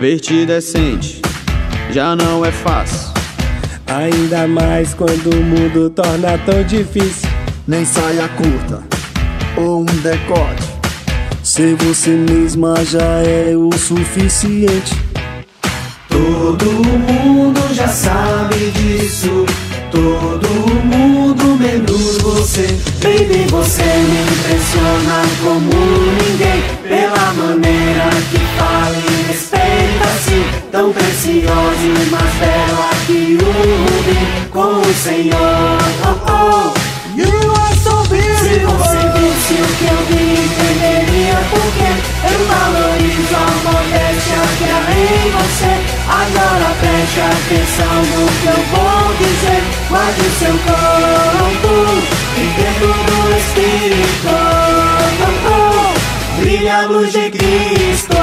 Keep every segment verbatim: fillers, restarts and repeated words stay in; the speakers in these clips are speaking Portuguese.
Ver-te decente já não é fácil, ainda mais quando o mundo torna tão difícil. Nem saia curta ou um decote, ser você mesma já é o suficiente. Todo mundo já sabe disso, todo mundo menos você. Baby, você me impressiona como ninguém, pela maneira que fala e respeita-se, tão preciosa e mais bela que o rubi com o Senhor. Oh, oh. You are so beautiful. Se você visse o que eu vi, entenderia porque eu valorizo a modéstia que há em você. Agora preste atenção no que eu vou dizer. Guarde o seu corpo e dentro do Espírito, oh, oh, brilha a luz de Cristo.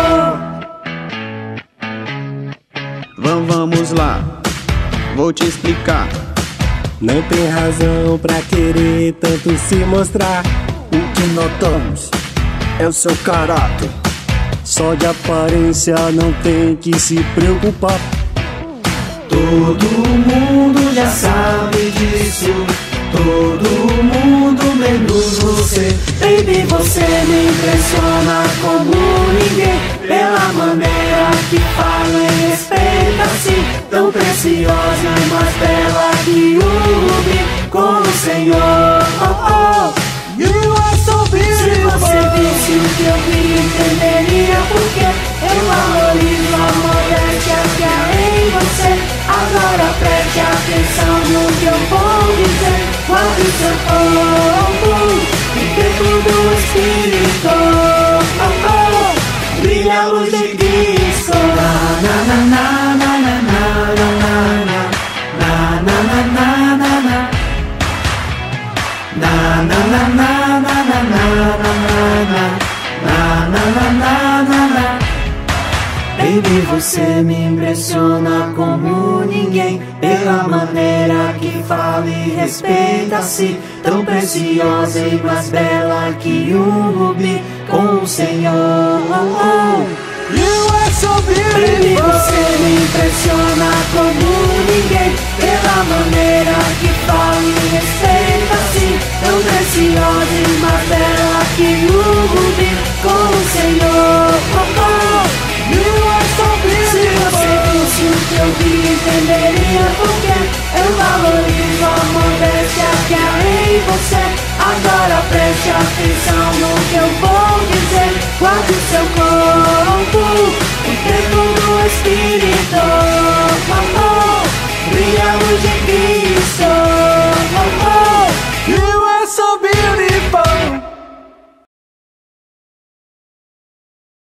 Vamos, vamos lá, vou te explicar. Não tem razão pra querer tanto se mostrar. O que notamos é o seu caráter, só de aparência não tem que se preocupar. Todo mundo já sabe disso, todo mundo menos você. Baby, você me impressiona como ninguém, pela maneira que fala e respeita-se, tão preciosa e mais bela que o rubi com o Senhor. Oh, oh. You are so beautiful. Se você visse o que eu vi, entenderia porque eu valorizo a modéstia que há em você. Agora preste atenção no que eu vou dizer. Guarde o seu corpo e dentro do Espírito, oh, oh, brilha a luz de Cristo. Na, na, na, na, na, na, na, na, na, na, na, na, na, na. Na na na na na na na na na na na na na. Baby, você me impressiona como ninguém, pela maneira que fala e respeita-se, tão preciosa e mais bela que um rubi com o Senhor. Oh, oh. You are so beautiful. Baby, você me impressiona como ninguém, pela maneira que fala e respeita-se, tão preciosa e mais bela que o rubi com o Senhor. Oh, oh. You are so beautiful. Se você visse o que eu vi, entenderia porque eu valorizo a modéstia que há em você. Agora preste atenção no que eu vou dizer. Guarde o seu corpo e dentro do Espírito.